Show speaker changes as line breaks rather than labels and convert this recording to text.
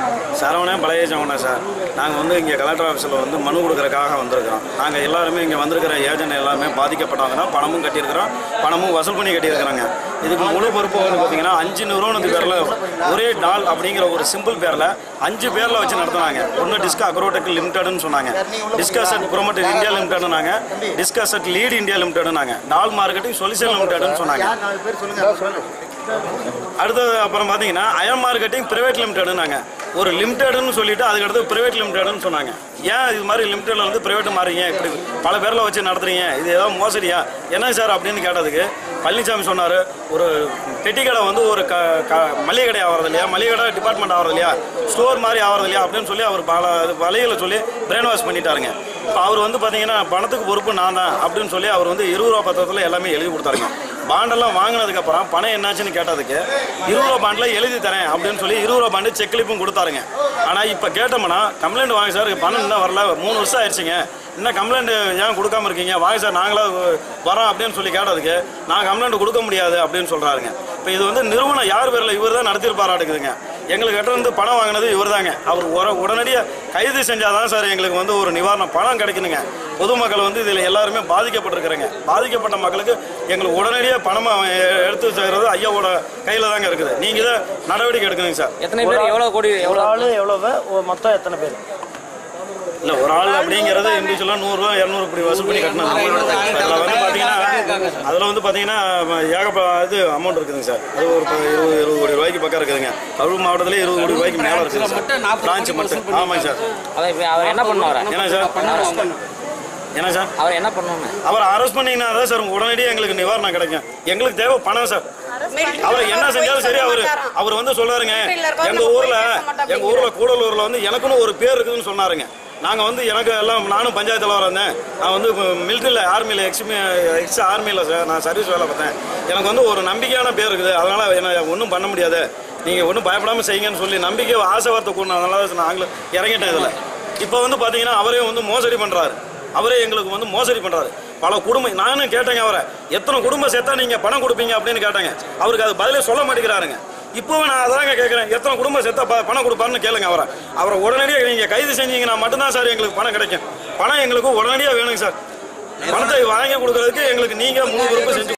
சரவணன் பழைய சரவணன் சார். நாங்கள் வந்து இங்கே கலெக்டர் ஆஃபீஸில் வந்து மனு கொடுக்குறதுக்காக வந்திருக்கிறோம். நாங்கள் எல்லாருமே இங்கே வந்திருக்கிற ஏஜென்ட் எல்லாமே பாதிக்கப்பட்டவங்க தான். பணமும் கட்டியிருக்கிறோம், பணமும் வசூல் பண்ணி கட்டியிருக்கிறாங்க. இதுக்கு முழு பொறுப்பு வந்து பார்த்தீங்கன்னா 5 நிறுவனத்து பேரில் ஒரே டால் அப்படிங்கிற ஒரு சிம்பிள் பேரில் 5 பேரில் வச்சு நடத்துனாங்க. ஒன்று டிஸ்கா அக்ரோடெக் லிமிடெட்னு சொன்னாங்க, டிஸ்காசட் ப்ரொமோட்டர் இந்தியா லிமிடெட்னாங்க, டிஸ்காசட் லீட் இந்தியா லிமிடெட்னாங்க, டால் மார்க்கெட்டிங் சொல்யூஷன் லிமிடெட்னு சொன்னாங்க. அடுத்தது அப்புறம் பார்த்தீங்கன்னா அயம் மார்க்கெட்டிங் பிரைவேட் லிமிடெட்னாங்க. ஒரு லிமிடெட்னு சொல்லிட்டு அதுக்கடுத்து பிரைவேட் லிமிடெட்னு சொன்னாங்க. ஏன் இது மாதிரி லிமிடெட்ல வந்து பிரைவேட் மாறீங்க, இப்படி பல பேரில் வச்சு நடத்துறீங்க, இது ஏதாவது மோசடியா என்ன சார் அப்படின்னு கேட்டதுக்கு பழனிசாமி சொன்னார், ஒரு பெட்டி கடை வந்து ஒரு மளிகை கடை ஆகிறது இல்லையா, மளிகை கடை டிபார்ட்மெண்ட் ஆகிறது இல்லையா, ஸ்டோர் மாதிரி ஆகிறது இல்லையா அப்படின்னு சொல்லி அவர் பல வழிகளை சொல்லி பிரெயின் வாஷ் பண்ணிட்டாருங்க. இப்போ அவர் வந்து பார்த்தீங்கன்னா பணத்துக்கு பொறுப்பு நான் தான் அப்படின்னு சொல்லி அவர் வந்து 20 ரூபா பத்திரத்தில் எல்லாமே எழுதி கொடுத்தாருங்க. பாண்டெல்லாம் வாங்கினதுக்கப்புறம் பணம் என்னாச்சுன்னு கேட்டதுக்கு 20 ரூபா பாண்டில் எழுதி தரேன் அப்படின்னு சொல்லி 20 ரூபா பாண்டு செக் கிளிப்பும் கொடுத்தாருங்க. ஆனால் இப்போ கேட்டோம்னா கம்ப்ளைண்ட் வாங்க சார், பணம் இன்னும் வரல, 3 வருஷம் ஆயிடுச்சுங்க, இன்னும் கம்ப்ளைண்ட் ஏன் கொடுக்காம இருக்கீங்க, வாங்க சார் நாங்களாம் வரோம் அப்படின்னு சொல்லி கேட்டதுக்கு நான் கம்ப்ளைண்ட் கொடுக்க முடியாது அப்படின்னு சொல்கிறாருங்க. இப்போ இது வந்து நிறுவனம் யார் பேரில் இவர் தான் நடத்திருப்பாராட்டுக்குதுங்க. எங்களுக்கு கிட்ட இருந்து பணம் வாங்கினது இவர் தாங்க. அவர் உடனடியாக கைது செஞ்சால் தான் சார் எங்களுக்கு வந்து ஒரு நிவாரணம் பணம் கிடைக்கணுங்க. பொதுமக்கள் வந்து இதில் எல்லாருமே பாதிக்கப்பட்டிருக்கிறேங்க. பாதிக்கப்பட்ட மக்களுக்கு எங்களுக்கு உடனடியாக பணமாக எடுத்து செய்கிறது ஐயாவோட கையில் தாங்க இருக்குது. நீங்கள் தான் நடவடிக்கை எடுக்கணுங்க சார்.
எத்தனை பேர், எவ்வளோ கோடி, எவ்வளோ ஆள்,
எவ்வளவு மொத்தம் எத்தனை பேர்?
இல்லை, ஒரு ஆள் அப்படிங்கிறது இண்டிவிஜுவலாக 100 ரூபா 200 இப்படி வசூல் பண்ணி கட்டணும். அதில் வந்து பார்த்தீங்கன்னா இது அமௌண்ட் இருக்குதுங்க சார். அது ஒரு 20 கோடி ரூபாய்க்கு பக்கம் இருக்குதுங்க. கரூர் மாவட்டத்திலே 20 கோடி ரூபாய்க்கு மேலே இருக்குது சார். பிரான்ச் மட்டும். ஆமாங்க சார்.
அவர் என்ன பண்ணுவார்?
என்ன சார் என்ன சார்
அவர் என்ன பண்ணுவாங்க?
அவர் அரெஸ்ட் பண்ணிங்கன்னா தான் சார் உடனடியாக எங்களுக்கு நிவாரணம் கிடைக்கும். எங்களுக்கு தேவை பணம் சார். அவர் என்ன செஞ்சாலும் சரி, அவர் வந்து சொல்றாருங்க, எங்கள் ஊரில் கூடலூரில் வந்து எனக்குன்னு ஒரு பேர் இருக்குதுன்னு சொன்னாருங்க. நாங்கள் வந்து எனக்கு எல்லாம் நானும் பஞ்சாயத்து தலைவராக இருந்தேன். நான் வந்து மிலிட்ரியில் ஆர்மியில் எக்ஸ் ஆர்மியில் நான் சர்வீஸ் வேலை பார்த்தேன். எனக்கு வந்து ஒரு நம்பிக்கையான பேர் இருக்குது. அதனால் என்ன ஒன்றும் பண்ண முடியாது, நீங்கள் ஒன்றும் பயப்படாமல் செய்யுங்கன்னு சொல்லி நம்பிக்கை ஆசை வார்த்தை கொண்டு அதனால தான் நாங்களும் இறங்கிட்டேன் இதில். இப்போ வந்து பார்த்தீங்கன்னா அவரே வந்து மோசடி பண்ணுறாரு. அவரே எங்களுக்கு வந்து மோசடி பண்ணுறாரு. பல குடும்பம் நானும் கேட்டேங்க, அவரை எத்தனை குடும்பம் சேர்த்தா நீங்கள் பணம் கொடுப்பீங்க அப்படின்னு கேட்டாங்க. அவருக்கு அது பதிலே சொல்ல மாட்டேங்கிறாருங்க. இப்போவே நான் அதாங்க கேட்குறேன், எத்தனை குடும்பம் சேர்த்தா பணம் கொடுப்பாருன்னு கேளுங்க. அவரை உடனடியாக நீங்கள் கைது செஞ்சீங்கன்னா மட்டும்தான் சார் எங்களுக்கு பணம் கிடைக்கும். பணம் எங்களுக்கு உடனடியாக வேணுங்க சார். பணத்தை வாங்கி கொடுக்கறதுக்கு எங்களுக்கு நீங்கள் முழு பொறுப்பு செஞ்சு